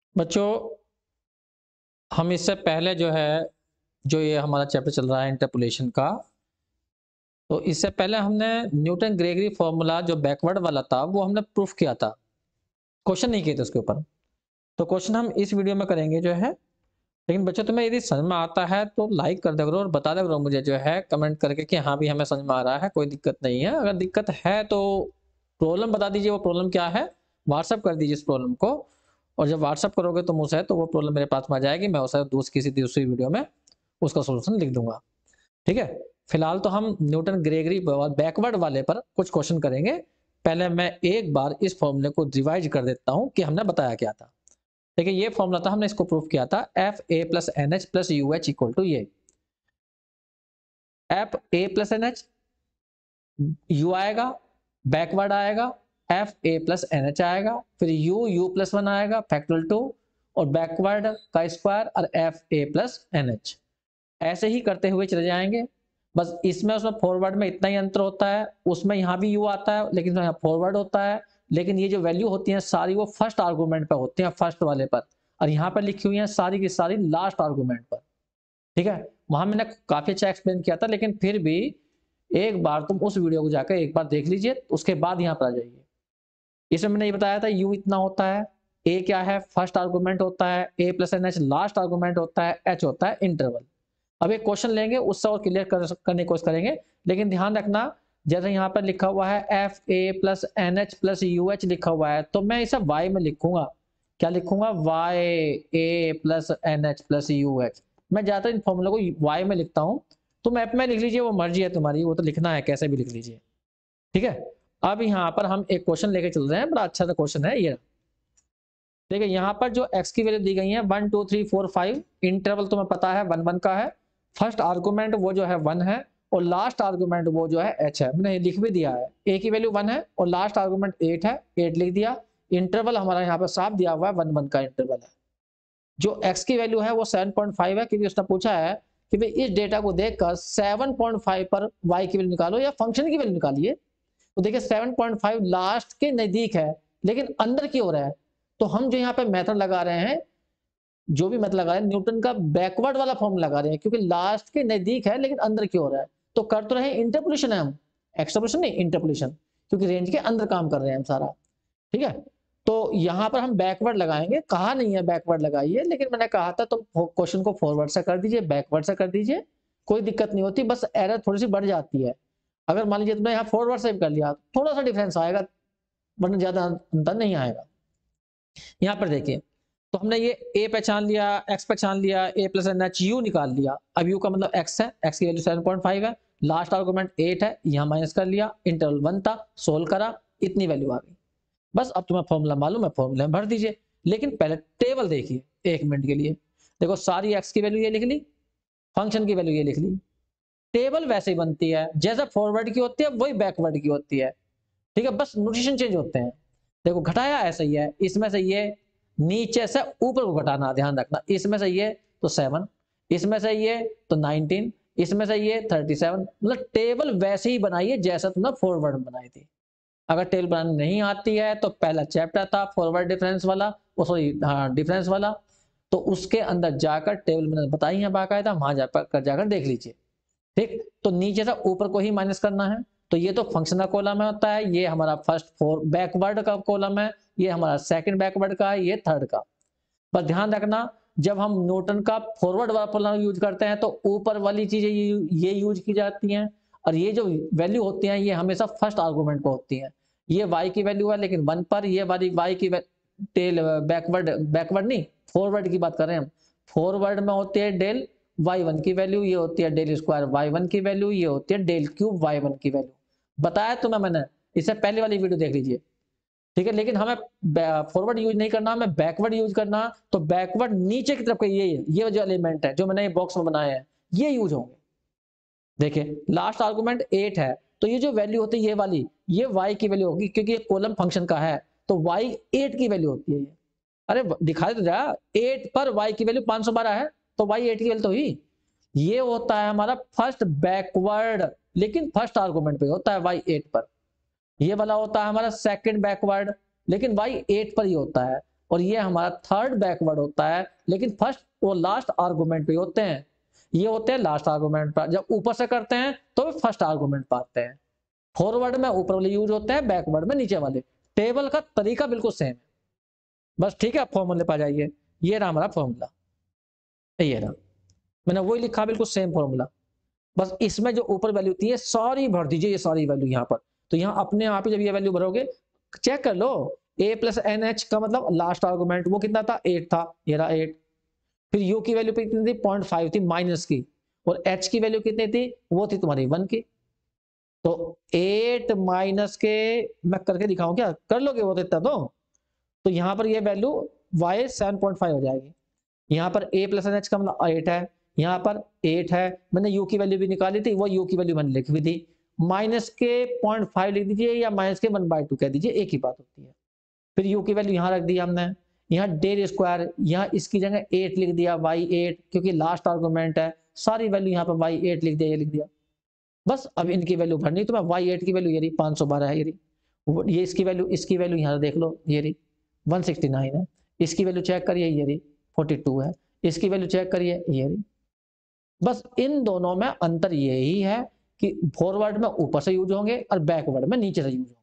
बच्चों, हम इससे पहले जो ये हमारा चैप्टर चल रहा है इंटरपोलेशन का, तो इससे पहले हमने न्यूटन ग्रेगरी फॉर्मूला जो बैकवर्ड वाला था वो हमने प्रूफ किया था। क्वेश्चन नहीं किए थे उसके ऊपर। तो क्वेश्चन हम इस वीडियो में करेंगे लेकिन बच्चों तुम्हें यदि समझ में आता है तो लाइक कर दे करो और बता दे करो मुझे कमेंट करके कि हाँ भी हमें समझ में आ रहा है, कोई दिक्कत नहीं है। अगर दिक्कत है तो प्रॉब्लम बता दीजिए, वो प्रॉब्लम क्या है, व्हाट्सअप कर दीजिए इस प्रॉब्लम को। और जब व्हाट्सअप करोगे तो मुझसे तो वो प्रॉब्लम मेरे पास में आ जाएगी, मैं उसे किसी दूसरी वीडियो में उसका सोल्यूशन लिख दूंगा। ठीक है। फिलहाल तो हम न्यूटन ग्रेगरी बैकवर्ड वाले पर कुछ क्वेश्चन करेंगे। पहले मैं एक बार इस फॉर्मूले को रिवाइज कर देता हूं कि हमने बताया क्या था। देखिए ये फॉर्मूला था, हमने इसको प्रूफ किया था, F A plus N H plus U H equal to ये F A plus N H U आएगा, बैकवर्ड आएगा, F A plus N H आएगा, फिर यू प्लस वन आएगा फैक्टोरियल 2 और बैकवर्ड का स्क्वायर और F A plus N H. ऐसे ही करते हुए चले जाएंगे। बस इसमें उसमें फॉरवर्ड में इतना ही अंतर होता है, उसमें यहाँ भी यू आता है लेकिन यहाँ फॉरवर्ड होता है। लेकिन ये जो वैल्यू होती है सारी वो फर्स्ट आर्गूमेंट पर होती है, फर्स्ट वाले पर, और यहाँ पर लिखी हुई है सारी की सारी लास्ट आर्गूमेंट पर। ठीक है। वहां मैंने काफी अच्छा एक्सप्लेन किया था, लेकिन फिर भी एक बार तुम उस वीडियो को जाकर एक बार देख लीजिए, उसके बाद यहाँ पर आ जाइए। इसमें मैंने ये बताया था यू इतना होता है, ए क्या है, फर्स्ट आर्गूमेंट होता है, A plus N H last argument होता है, एच होता है इंटरवल। अब एक क्वेश्चन लेंगे उससे और क्लियर करने की कोशिश करेंगे, लेकिन ध्यान रखना जैसे यहाँ पर लिखा हुआ है F A plus N H plus U H लिखा हुआ है, तो मैं इसे वाई में लिखूंगा। क्या लिखूंगा? Y A plus N H plus U H. मैं ज्यादातर इन फॉर्मूला को वाई में लिखता हूँ, तो मैप में लिख लीजिए, वो मर्जी है तुम्हारी, वो तो लिखना है कैसे भी लिख लीजिए। ठीक है। अब यहाँ पर हम एक क्वेश्चन लेके चल रहे हैं, बड़ा अच्छा सा क्वेश्चन है ये। देखिए यहाँ पर जो x की वैल्यू दी गई है 1 2 3 4 5, इंटरवल तुम्हें पता है 1 1 का है, फर्स्ट आर्गुमेंट वो जो है 1 है और लास्ट आर्गुमेंट वो जो है h है। मैंने लिख भी दिया है, a की वैल्यू 1 है और लास्ट आर्गुमेंट 8 है, 8 लिख दिया। इंटरवल हमारा यहाँ पर साफ दिया हुआ है 1 1 का इंटरवल है। जो x की वैल्यू है वो 7.5 है, क्योंकि उसने पूछा है कि भाई इस डेटा को देखकर 7.5 पर y की वैल्यू निकालो या फंक्शन की वैल्यू निकालिए। तो देखिए 7.5 लास्ट के नजदीक है लेकिन अंदर की ओर है, तो हम जो यहाँ पे मेथड लगा रहे हैं, जो भी मेथड लगा रहे हैं न्यूटन का बैकवर्ड वाला फॉर्म लगा रहे हैं, क्योंकि लास्ट के नजदीक है लेकिन अंदर की ओर है। तो कर तो रहे इंटरपोलेशन है हम, एक्सट्रपोलेशन नहीं इंटरपोलेशन, क्योंकि रेंज के अंदर काम कर रहे हैं हम सारा। ठीक है। तो यहाँ पर हम बैकवर्ड लगाएंगे, कहा नहीं है बैकवर्ड लगाइए, लेकिन मैंने कहा था तुम क्वेश्चन को फॉरवर्ड से कर दीजिए, बैकवर्ड से कर दीजिए, कोई दिक्कत नहीं होती, बस एरर थोड़ी सी बढ़ जाती है। अगर मान लीजिए तुमने यहाँ फॉरवर्ड से कर लिया थोड़ा सा डिफरेंस आएगा, वरना ज्यादा अंतर नहीं आएगा। यहाँ पर देखिए, तो हमने ये ए पहचान लिया, एक्स पहचान लिया, A plus N H U निकाल लिया। अब यू का मतलब एक्स है, एक्स की वैल्यू 7.5 है, लास्ट आर्गुमेंट 8 है, यहाँ माइनस कर लिया, इंटरवल 1 था, सोल्व करा, इतनी वैल्यू आ गई। बस अब तुम्हें फॉर्मूला मालूम है, फॉर्मूला में भर दीजिए। लेकिन पहले टेबल देखिए एक मिनट के लिए। देखो सारी एक्स की वैल्यू ये लिख ली, फंक्शन की वैल्यू ये लिख ली। टेबल वैसे ही बनती है जैसा फॉरवर्ड की होती है वही बैकवर्ड की होती है। ठीक है, बस नोटेशन चेंज होते हैं। देखो घटाया ऐसा ही है, इसमें से ये नीचे से ऊपर को घटाना, ध्यान रखना, इसमें से ये तो 7, इसमें से ये तो 19, इसमें से ये 37। मतलब टेबल वैसे ही बनाइए जैसा तुमने फॉरवर्ड बनाई थी। अगर टेबल बनानी नहीं आती है तो पहला चैप्टर था फॉरवर्ड डिफरेंस वाला, वो सॉरी डिफरेंस वाला, तो उसके अंदर जाकर टेबल मैंने बताई है बाकायदा, वहां जाकर देख लीजिए। ठीक, तो नीचे से ऊपर को ही माइनस करना है। तो ये तो फंक्शन का कॉलम है होता है, ये हमारा फर्स्ट फोर बैकवर्ड का कॉलम है, ये हमारा सेकंड बैकवर्ड का है, ये थर्ड का। पर ध्यान रखना जब हम न्यूटन का फॉरवर्ड वाला कॉलम यूज करते हैं तो ऊपर वाली चीजें ये यूज की जाती हैं, और ये जो वैल्यू होती हैं ये हमेशा फर्स्ट आर्गूमेंट पर होती हैं। ये y की वैल्यू है लेकिन 1 पर, ये वाली y की टेल बैकवर्ड बैकवर्ड नहीं फॉरवर्ड की बात कर रहे हैं हम। फॉरवर्ड में होती है डेल y1 की वैल्यू, ये होती है डेल स्क्वायर y1 की वैल्यू, ये होती है डेल क्यूब y1 की वैल्यू। बताया तुम्हें मैंने, इससे पहले वाली वीडियो देख लीजिए। ठीक है, लेकिन हमें फॉरवर्ड यूज नहीं करना, हमें बैकवर्ड यूज करना। तो बैकवर्ड नीचे की तरफ के ये जो एलिमेंट है जो मैंने ये बॉक्स में बनाए हैं ये यूज होंगे। देखिए लास्ट आर्गुमेंट 8 है, तो ये जो वैल्यू होती है ये वाली, ये y की वैल्यू होगी, क्योंकि ये कॉलम फंक्शन का है, तो y 8 की वैल्यू होती है ये। अरे दिखा दे जा, 8 पर y की वैल्यू 512 है, तो y 8 की वैल्यू तो हुई। ये होता है हमारा फर्स्ट बैकवर्ड, लेकिन फर्स्ट आर्गुमेंट पे होता है y 8 पर। ये वाला होता है हमारा सेकंड बैकवर्ड, लेकिन y 8 पर ही होता है। और ये हमारा थर्ड बैकवर्ड होता है, लेकिन फर्स्ट वो लास्ट आर्गुमेंट पे होते हैं, ये होते हैं लास्ट आर्गुमेंट पर। जब ऊपर से करते हैं तो फर्स्ट आर्गुमेंट पाते हैं। फॉरवर्ड में ऊपर वाले यूज होते हैं, बैकवर्ड में नीचे वाले। टेबल का तरीका बिल्कुल सेम है बस, ठीक है। आप फॉर्मूले पर जाइए, ये रहा हमारा फॉर्मूला, ये रहा, मैंने वही लिखा बिल्कुल सेम फॉर्मूला। बस इसमें जो ऊपर वैल्यू थी सारी भर दीजिए, ये सारी वैल्यू यहाँ पर। तो यहाँ अपने आप ही जब ये वैल्यू भरोगे, चेक कर लो, a प्लस एन एच का मतलब लास्ट आर्गुमेंट वो कितना था, 8 था, ये रहा 8। फिर u की वैल्यू कितनी थी, 0.5 थी माइनस की, और h की वैल्यू कितनी थी, वो थी तुम्हारी 1 की। तो 8 माइनस के मैं करके दिखाऊं क्या, कर लोगे वो तो इतना तो यहाँ पर ये वैल्यू y 7.5 हो जाएगी। यहाँ पर a प्लस एन एच का मतलब 8 है, यहाँ पर 8 है, मैंने u की वैल्यू भी निकाली थी, वो u की वैल्यू मैंने लिखी हुई थी। माइनस के 0.5 लिख दीजिए या माइनस के 1/2 कह दीजिए, एक ही बात होती है। फिर u की वैल्यू यहाँ रख दी हमने, यहाँ डेल स्क्वायर, यहाँ इसकी जगह 8 लिख दिया, y8, क्योंकि लास्ट आर्गुमेंट है, सारी वैल्यू यहाँ पर y8 लिख दिया, ये लिख दिया। बस अब इनकी वैल्यू भरनी, तो मैं y8 की वैल्यू ये रही 512 है, ये इसकी वैल्यू यहाँ देख लो, ये रही 169 है। इसकी वैल्यू चेक करिए, ये रही 42 है। इसकी वैल्यू चेक करिए, ये रही। बस इन दोनों में अंतर यही है कि फॉरवर्ड में ऊपर से यूज होंगे और बैकवर्ड में नीचे से यूज होंगे,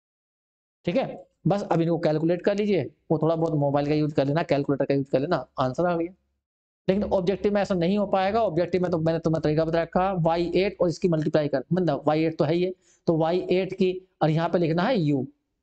ठीक है। बस अब इनको कैलकुलेट कर लीजिए, वो थोड़ा बहुत मोबाइल का यूज कर लेना, कैलकुलेटर का यूज कर लेना, आंसर आ गया। लेकिन ऑब्जेक्टिव में ऐसा नहीं हो पाएगा। ऑब्जेक्टिव में तो मैंने तुम्हें तरीका बता रखा, y8 और इसकी मल्टीप्लाई कर, मतलब y8 तो है ही, तो y8 की, और यहाँ पे लिखना है u।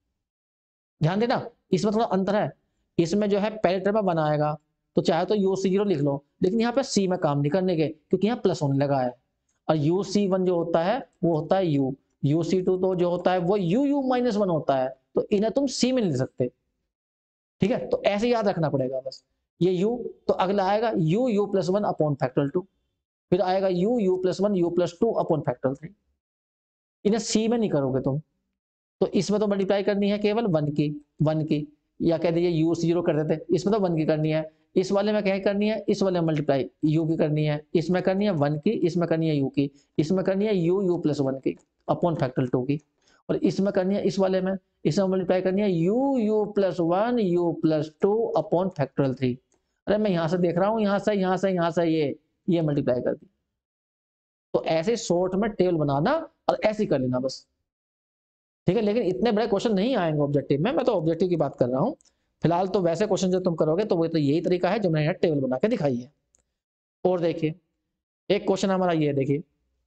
ध्यान देना, इसमें थोड़ा अंतर है। इसमें जो है पहले टर्म में बनाएगा तो चाहे तो u0 लिख लो, लेकिन यहाँ पे c में काम नहीं करने के, क्योंकि यहाँ प्लस होने लगा है। और uc1 जो होता है वो होता है u, uc2 तो जो होता है वो u-1 होता है, तो इन्हें तुम c में नहीं लिख सकते, ठीक है। तो ऐसे याद रखना पड़ेगा बस, ये u, तो अगला आएगा u+1 अपॉन फैक्टोरियल 2, फिर आएगा u+1 u+2 अपॉन फैक्टोरियल 3। इन्हें c में नहीं करोगे तुम, तो इसमें तो मल्टीप्लाई करनी है केवल 1 की, या कह दीजिए u0 कर देते, इसमें तो 1 की करनी है। इस वाले में क्या करनी है, इस वाले में मल्टीप्लाई u की करनी है, इसमें करनी है 1 की, इसमें करनी है u की, इसमें करनी है u+1 की अपॉन फैक्टोरियल 2 की, और इसमें करनी है इस वाले में, इसमें मल्टीप्लाई करनी है u+1 u+2 अपॉन फैक्टोरियल 3। अरे मैं यहाँ से देख रहा हूँ, यहाँ से ये मल्टीप्लाई कर दी। तो ऐसे शॉर्ट में टेबल बनाना और ऐसे कर लेना बस, ठीक है। लेकिन इतने बड़े क्वेश्चन नहीं आएंगे ऑब्जेक्टिव में, मैं तो ऑब्जेक्टिव की बात कर रहा हूँ। फिलहाल तो वैसे क्वेश्चन जो तुम करोगे तो वो तो यही तरीका है जो मैंने टेबल बना के दिखाई है। और देखिए एक क्वेश्चन हमारा ये देखिए,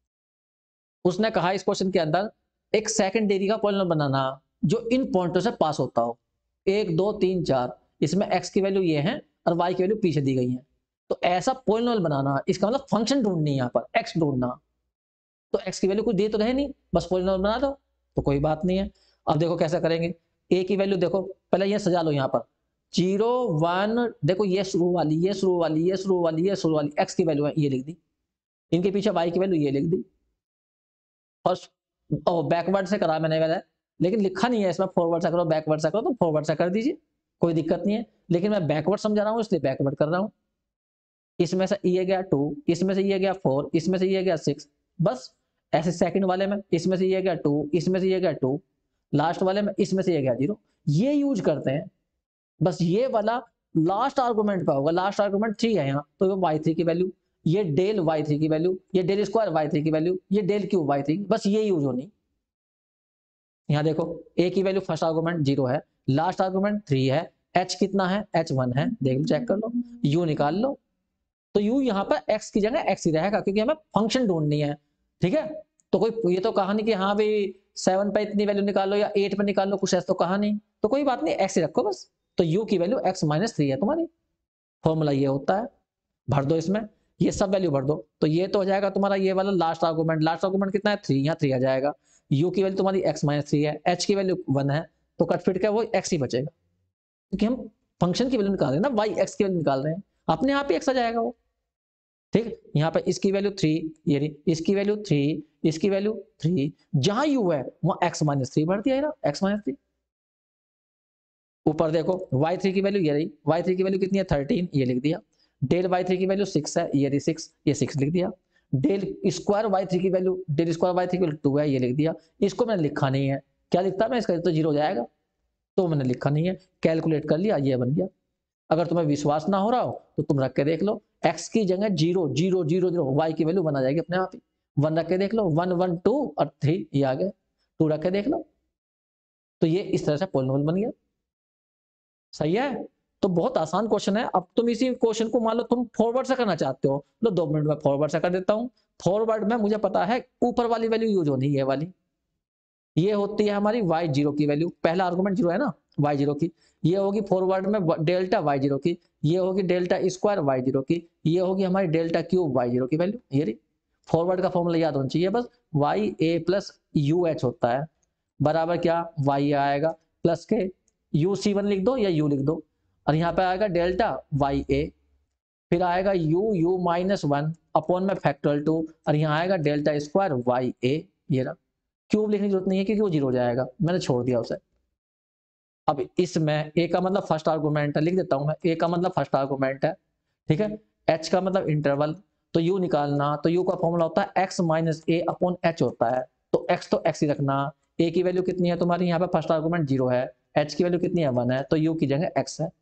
उसने कहा इस क्वेश्चन के अंदर एक सेकंड डिग्री का पॉलिनोमियल बनाना जो इन पॉइंटों से पास होता हो, 1 2 3 4, इसमें x की वैल्यू ये है और y की वैल्यू पीछे दी गई है। तो ऐसा पॉलिनोमियल बनाना, इसका मतलब फंक्शन ढूंढनी है, यहाँ पर x ढूंढना। तो x की वैल्यू कुछ दी तो है नहीं, बस पॉलिनोमियल बना दो तो कोई बात नहीं है। अब देखो कैसा करेंगे, a की वैल्यू देखो, पहले ये सजा लो, यहाँ पर 0 1, देखो ये शुरू वाली, ये शुरू वाली, ये शुरू वाली, ये शुरू वाली, x की वैल्यू है ये लिख दी, इनके पीछे y की वैल्यू ये लिख दी। और बैकवर्ड से करा मैंने पहले, लेकिन लिखा नहीं है इसमें फॉरवर्ड से करो बैकवर्ड से करो, तो फॉरवर्ड से कर दीजिए, कोई दिक्कत नहीं है। लेकिन मैं बैकवर्ड समझा रहा हूँ इसलिए बैकवर्ड कर रहा हूँ। इसमें से ये गया 2, इसमें से ये गया 4, इसमें से ये गया 6, बस ऐसे सेकंड वाले में इसमें से ये गया 2, इसमें से ये गया 2, लास्ट वाले में इसमें से ये गया 0, ये यूज करते हैं। बस ये वाला लास्ट आर्गुमेंट पे होगा, लास्ट आर्गुमेंट 3 है यहाँ, तो y3 की वैल्यू, ये डेल y3 की वैल्यू, ये डेल स्क्वायर y3 की वैल्यू, ये डेल क्यूब y3, बस ये यूज होनी। यहाँ देखो a की वैल्यू फर्स्ट आर्गुमेंट 0 है, लास्ट आर्गुमेंट 3 है, h कितना है, h 1 है, देख लो चेक कर लो, u निकाल लो। तो u यहाँ पर x की जगह x ही रहेगा, क्योंकि हमें फंक्शन ढूंढनी है, ठीक है। तो कोई ये तो कहा नहीं कि हाँ भाई 7 पे इतनी वैल्यू निकाल लो या 8 पे निकाल लो, कुछ ऐसा तो कहा नहीं, तो कोई बात नहीं, x ही रखो बस। तो u की वैल्यू x - 3 है तुम्हारी, फॉर्मूला ये होता है, भर दो इसमें, ये सब वैल्यू भर दो, तो ये तो हो जाएगा तुम्हारा ये वाला लास्ट आर्गुमेंट कितना है 3, यहाँ 3 आ जाएगा। u की वैल्यू तुम्हारी x - 3 है, h की वैल्यू 1 है, तो कट फिट का वो x ही बचेगा, क्योंकि हम फंक्शन की वैल्यू निकाल रहे हैं ना, y x की वैल्यू निकाल रहे हैं, अपने आप ही x आ जाएगा वो, ठीक। यहाँ पे इसकी वैल्यू 3, ये रही, इसकी वैल्यू 3, इसकी वैल्यू 3, जहां u है वहां x - 3 भर दिया, x - 3। ऊपर देखो y3 की वैल्यू ये रही, y3 की वैल्यू कितनी है 13, ये लिख दिया। डेल y3 की वैल्यू 6 है, ये रही 6, ये 6 लिख दिया। डेल स्क्वायर y3 की वैल्यू, डेल स्क्वायर y3 की वैल्यू 2 है, ये लिख दिया। इसको मैंने लिखा नहीं है, क्या लिखता मैं इसका, तो 0 हो जाएगा। तो मैंने लिखा नहीं है, कैलकुलेट कर लिया, ये बन गया। अगर तुम्हें विश्वास ना हो रहा हो तो तुम रख के देख लो, x की जगह 0 0 0 0, y की वैल्यू 1 आ जाएगी अपने आप ही। 1 रख के देख लो, 1 1 2 और 3 ये आ गए, 2 रख के देख लो। तो ये इस तरह से पॉलिनोमियल बन गया। सही है। तो बहुत आसान क्वेश्चन है। अब तुम इसी क्वेश्चन को मान लो तुम फॉरवर्ड से करना चाहते हो, लो 2 मिनट में फॉरवर्ड से कर देता हूँ। फॉरवर्ड में मुझे पता है ऊपर वाली वैल्यू यूज होनी है, वाली ये होती है हमारी y0 की वैल्यू, पहला आर्गुमेंट 0 है ना y0 की, ये होगी फॉरवर्ड में डेल्टा y0 की, ये होगी डेल्टा स्क्वायर y0 की, ये होगी हमारी डेल्टा क्यूब y0 की वैल्यू। ये रही फॉरवर्ड का फॉर्मूला, याद होना चाहिए बस, ya प्लस UH होता है बराबर क्या, y आएगा प्लस के UC1 लिख दो या u लिख दो, और यहाँ पे आएगा डेल्टा ya, फिर आएगा u माइनस 1 अपॉन में फैक्टोरियल 2, और यहाँ आएगा डेल्टा स्क्वायर ya। ये रहा, क्यूब लिखने की जरूरत नहीं है क्योंकि वो 0 हो जाएगा, मैंने छोड़ दिया उसे। अब इसमें a का मतलब फर्स्ट आर्गुमेंट है, लिख देता हूं मैं, a का मतलब फर्स्ट आर्गुमेंट है, ठीक है, h का मतलब इंटरवल, तो u निकालना, तो u का फॉर्मूला होता है x minus a upon h होता है, तो x ही रखना। a की वैल्यू कितनी है तुम्हारी, यहाँ पे फर्स्ट आर्गुमेंट 0 है, h की वैल्यू कितनी है 1 है, तो u की जगह x है,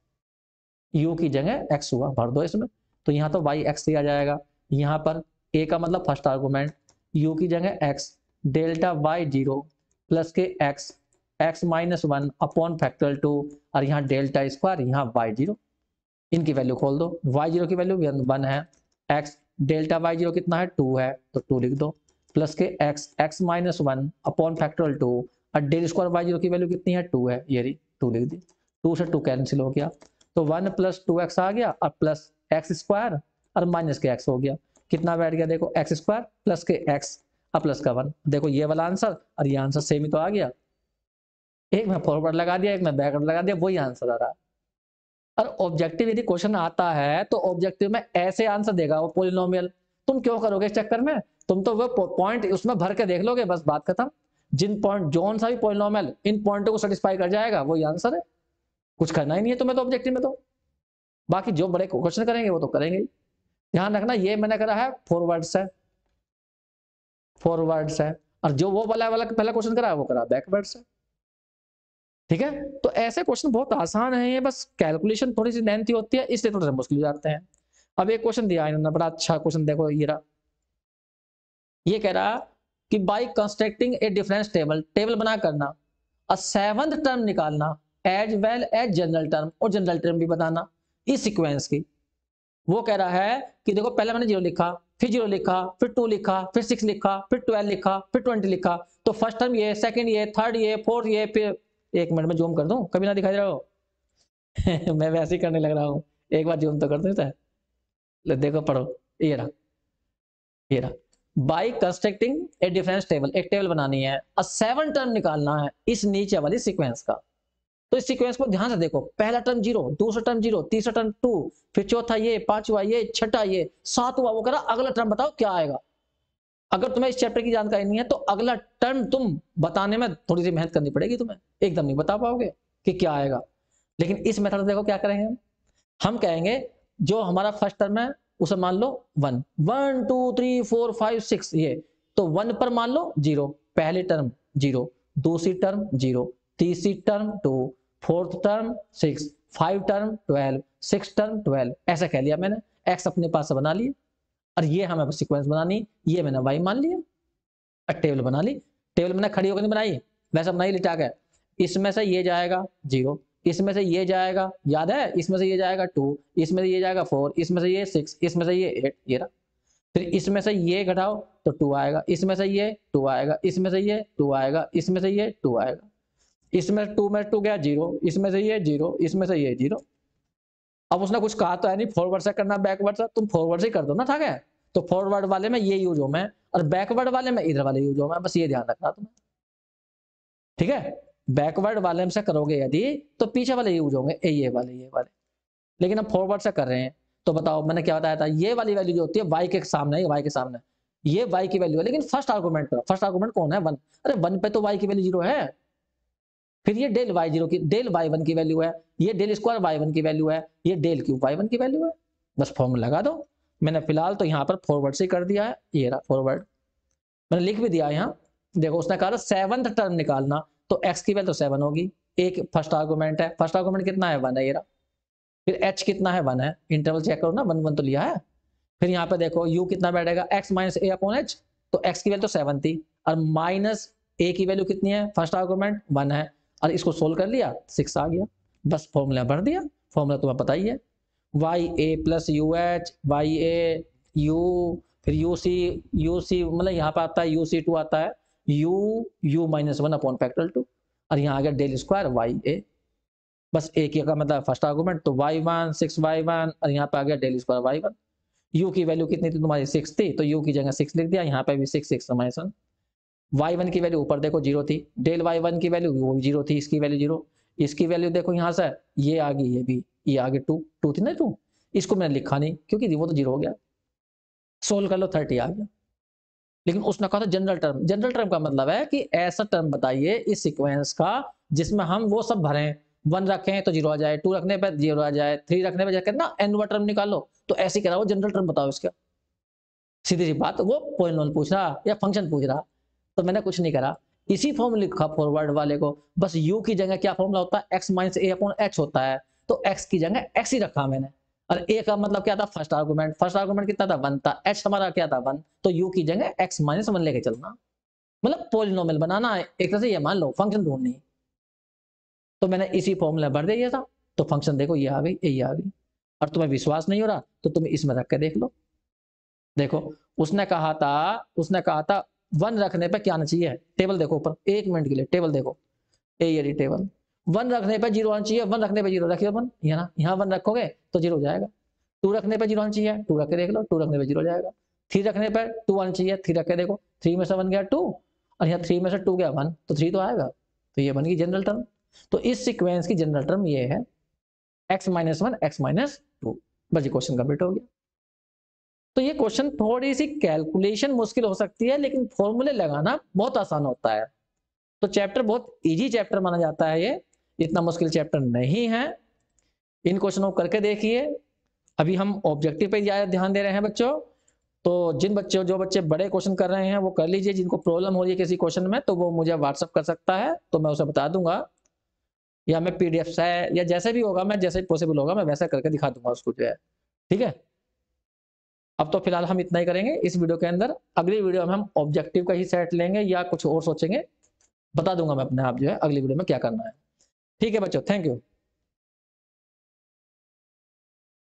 u की जगह x हुआ, भर दो इसमें, तो यहाँ तो y x आ जाएगा। यहाँ पर a का मतलब फर्स्ट आर्गुमेंट, u की जगह x, डेल्टा y0 प्लस के x माइनस 1 अपॉन फैक्टोरियल 2, और यहाँ डेल्टा स्क्वायर, यहाँ y0, इनकी वैल्यू खोल दो, y0 की वैल्यू 1 है, x डेल्टा y0 कितना है 2 है, तो 2 लिख दो, प्लस के x माइनस 1 अपॉन फैक्टोरियल 2, और डेल स्क्वायर y0 की वैल्यू कितनी है 2 है, ये रही 2 लिख दी, 2 से 2 कैंसिल हो गया, तो 1 प्लस 2x आ गया, और प्लस x स्क्वायर और माइनस के x हो गया, कितना बैठ गया देखो, x स्क्वायर प्लस के x और प्लस का 1, देखो ये वाला आंसर और ये आंसर सेम ही तो आ गया, एक में फॉरवर्ड लगा दिया, एक में बैकवर्ड लगा दिया, वही आंसर आ रहा है। और ऑब्जेक्टिव यदि क्वेश्चन आता है तो ऑब्जेक्टिव में ऐसे आंसर देगा वो पॉलिनोमियल, तुम क्यों करोगे इस चक्कर में, तुम तो वो पॉइंट उसमें भर के देख लोगे, बस बात खत्म। जिन पॉइंट जोन सा भी पॉलिनोमियल इन पॉइंटों को सेटिस्फाई कर जाएगा वही आंसर है, कुछ करना ही नहीं है तुम्हें तो ऑब्जेक्टिव में, तो बाकी जो बड़े क्वेश्चन करेंगे वो तो करेंगे ही। ध्यान रखना ये मैंने करा है फॉरवर्ड से, फॉरवर्ड से, और जो वो वाला पहला क्वेश्चन करा है वो करा बैकवर्ड से, ठीक है। तो ऐसे क्वेश्चन बहुत आसान है, ये बस कैलकुलेशन थोड़ी सी लेंथी होती है इसलिए थोड़े से मुश्किल जाते हैं। अब एक क्वेश्चन दिया इन्होंने, बड़ा अच्छा क्वेश्चन, देखो ये रहा, ये कह रहा कि by constructing a difference table, table बना करना, अ सेवंथ टर्म निकालना as well as general term, और जनरल टर्म भी बताना इस सीक्वेंस की। वो कह रहा है कि देखो पहले मैंने 0 लिखा, फिर 0 लिखा, फिर 2 लिखा, फिर 6 लिखा, फिर 12 लिखा, फिर 20 लिखा, तो फर्स्ट टर्म ये, सेकंड ये, थर्ड ये, फोर्थ ये, फिर एक मिनट में जूम कर दूं, कभी ना दिखाई दे रहा हो मैं वैसे ही करने लग रहा हूँ, एक बार जूम तो कर दूं, देखो पढ़ो, ये रहा, ये रहा, by constructing a difference table, एक टेबल बनानी है, और 7 टर्म निकालना है इस नीचे वाली सीक्वेंस का। तो इस सीक्वेंस को ध्यान से देखो, पहला टर्म 0, दूसरा टर्म 0, तीसरा टर्म 2, फिर चौथा ये, पांचवा ये, छठा ये, सातवां वो करा, अगला टर्म बताओ क्या आएगा। अगर तुम्हें इस चैप्टर की जानकारी नहीं है तो अगला टर्म तुम बताने में थोड़ी सी मेहनत करनी पड़ेगी, तुम्हें एकदम नहीं बता पाओगे कि क्या आएगा। लेकिन इस मेथड देखो क्या करेंगे हम कहेंगे जो हमारा फर्स्ट टर्म है उसे मान लो 1, 1 2 3 4 5 6 ये, तो 1 पर मान लो 0, पहली टर्म 0, दूसरी टर्म 0, तीसरी term 2, fourth term 6, 5 term 12, 6 term 12, ऐसा कह लिया मैंने, x अपने पास से बना लिया, और ये हमें सीक्वेंस बनानी, ये मैंने y मान लिया, और टेबल बना ली। टेबल मैंने खड़ी होकर नहीं बनाई, वैसा बनाई लिटा के, इसमें से ये जाएगा 0, इसमें से ये जाएगा, याद है, इसमें से ये जाएगा 2, इसमें से ये जाएगा 4, इसमें से ये 6, इसमें से ये 8, ये रहा, फिर इसमें से ये घटाओ तो 2 आएगा, इसमें से ये 2 आएगा, इसमें से ये 2 आएगा, इसमें से ये 2 आएगा, इसमें 2 में 2 गया 0, इसमें से ये 0, इसमें से ये 0। अब उसने कुछ कहा तो है नहीं फॉरवर्ड से करना बैकवर्ड से, तुम फॉरवर्ड से कर दो ना, था क्या, तो फॉरवर्ड वाले में ये यूज हो मैं, और बैकवर्ड वाले में इधर वाले यूज हो मैं, बस ये ध्यान रखना तुम्हें, ठीक है। बैकवर्ड वाले से करोगे यदि तो पीछे वाले यूज होंगे, ये वाले, लेकिन हम फॉरवर्ड से कर रहे हैं, तो बताओ मैंने क्या बताया था, ये वाली वैल्यू जो होती है y के सामने, y के सामने ये y की वैल्यू है, लेकिन फर्स्ट आर्गुमेंट पर, फर्स्ट आर्गुमेंट कौन है 1, अरे 1 पे तो y की वैल्यू 0 है, फिर ये डेल y0 की, डेल y1 की वैल्यू है, ये डेल स्क्वायर y1 की वैल्यू है, ये डेल क्यूब y1 की वैल्यू है, बस फॉर्मूला लगा दो। मैंने फिलहाल तो यहाँ पर फॉरवर्ड से कर दिया है, ये रहा फॉरवर्ड, मैंने लिख भी दिया यहाँ, देखो उसने कहा 7th टर्म निकालना, तो x की वैल्यू 7 होगी, एक फर्स्ट आर्गुमेंट है, फर्स्ट आर्गुमेंट कितना है 1 है ये रहा, फिर h कितना है 1 है, इंटरवल चेक करो ना 1 1 तो लिया है, फिर यहाँ पे देखो u कितना बैठेगा x minus A upon H, तो x की वैल्यू तो 7 थी और माइनस a की वैल्यू कितनी है, फर्स्ट आर्गुमेंट 1 है और इसको सोल्व कर लिया 6 आ गया, बस फॉर्मूला भर दिया, फॉर्मूला तुम्हें पता ही है Y A plus U H Y A U फिर यू सी मतलब यहाँ पे आता है UC2 आता है u माइनस 1 अपॉन फैक्टोरियल 2 और यहाँ आ गया डेल स्क्वायर वाई ए, बस एक ही का मतलब फर्स्ट आर्गुमेंट तो y1 6y1 और यहाँ पे आ गया डेल स्क्वायर y1, u की वैल्यू कितनी थी तुम्हारी 6 थी तो u की जगह 6 लिख दिया, यहाँ पे भी 6 6 समेशन, y1 की वैल्यू ऊपर देखो 0 थी, डेल y1 की वैल्यू वो 0 थी, इसकी वैल्यू 0, इसकी वैल्यू देखो यहाँ से ये आ गई, ये भी ये आ गई 2 थी ना 2, इसको मैंने लिखा नहीं क्योंकि वो तो 0 हो गया, सोल्व कर लो 30 आ गया। लेकिन उसने कहा था जनरल टर्म, जनरल टर्म का मतलब है कि ऐसा टर्म बताइए इस सीक्वेंस का जिसमें हम वो सब भरें, 1 रखें तो 0 आ जाए, 2 रखने पर 0 आ जाए, 3 रखने पर जाकर ना एन टर्म निकालो, तो ऐसे करा वो जनरल टर्म बताओ इसका, सीधी सी बात, वो पॉलिनोमियल पूछ रहा या फंक्शन पूछ रहा, तो मैंने कुछ नहीं करा, इसी फॉर्मूला लिखा फॉरवर्ड वाले को, बस u की जगह क्या फॉर्मूला होता है x minus A upon H होता है, तो x की जगह x ही रखा मैंने, और a का मतलब क्या था फर्स्ट आर्गुमेंट कितना था 1 था, h हमारा क्या था 1, तो u की जगह x माइनस 1 लेके चलना, मतलब पॉलिनोमियल बनाना है एक तरह से, ये मान लो फंक्शन ढूंढनी, तो मैंने इसी फॉर्मूला भर दिया था, तो फंक्शन देखो ये आ गई, ये आ गई, और तुम्हें विश्वास नहीं हो रहा तो तुम इसमें रख के देख लो, देखो उसने कहा था 1 रखने पे क्या आना चाहिए, टेबल देखो ऊपर, 1 मिनट के लिए टेबल देखो, ये टेबल 1 रखने पे 0 आना चाहिए, 1 रखने पे 0 रखिए 1, ये ना यहाँ 1 रखोगे तो 0 हो जाएगा, 2 रखने पे 0 आना चाहिए, 2 रख के देख लो, 2 रखने पे 0 हो जाएगा, 3 रखने पे 2 आना चाहिए, 3 रख के देखो, 3 में से 1 गया 2 और यहाँ 3 में से 2 गया 1, तो 3 तो आएगा, तो ये बन गई जनरल टर्म, तो इस सीक्वेंस की जनरल टर्म ये है x माइनस 1 x माइनस 2, बस ये क्वेश्चन कंप्लीट हो गया। तो ये क्वेश्चन थोड़ी सी कैलकुलेशन मुश्किल हो सकती है लेकिन फॉर्मूले लगाना बहुत आसान होता है, तो चैप्टर बहुत इजी चैप्टर माना जाता है, ये इतना मुश्किल चैप्टर नहीं है, इन क्वेश्चनों को करके देखिए। अभी हम ऑब्जेक्टिव पे ज्यादा ध्यान दे रहे हैं बच्चों, तो जो बच्चे बड़े क्वेश्चन कर रहे हैं वो कर लीजिए, जिनको प्रॉब्लम हो रही है किसी क्वेश्चन में तो वो मुझे व्हाट्सअप कर सकता है, तो मैं उसे बता दूंगा, या मैं PDF से या जैसे भी होगा, मैं जैसे पॉसिबल होगा मैं वैसा करके दिखा दूंगा उसको जो है, ठीक है। अब तो फिलहाल हम इतना ही करेंगे इस वीडियो के अंदर, अगली वीडियो में हम ऑब्जेक्टिव का ही सेट लेंगे या कुछ और सोचेंगे, बता दूंगा मैं अपने आप जो है अगली वीडियो में क्या करना है, ठीक है बच्चों, थैंक यू।